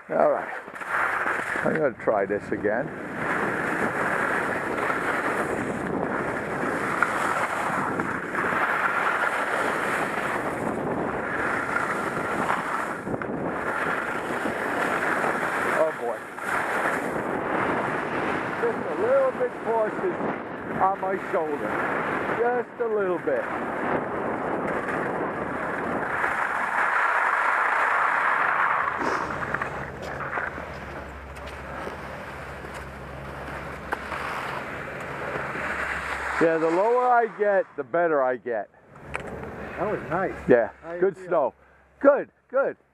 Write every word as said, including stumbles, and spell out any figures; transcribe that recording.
All right. I'm going to try this again. Oh boy. Just a little bit cautious on my shoulder. Just a little bit. Yeah, the lower I get, the better I get. That was nice. Yeah, How you good feel? snow. Good, good.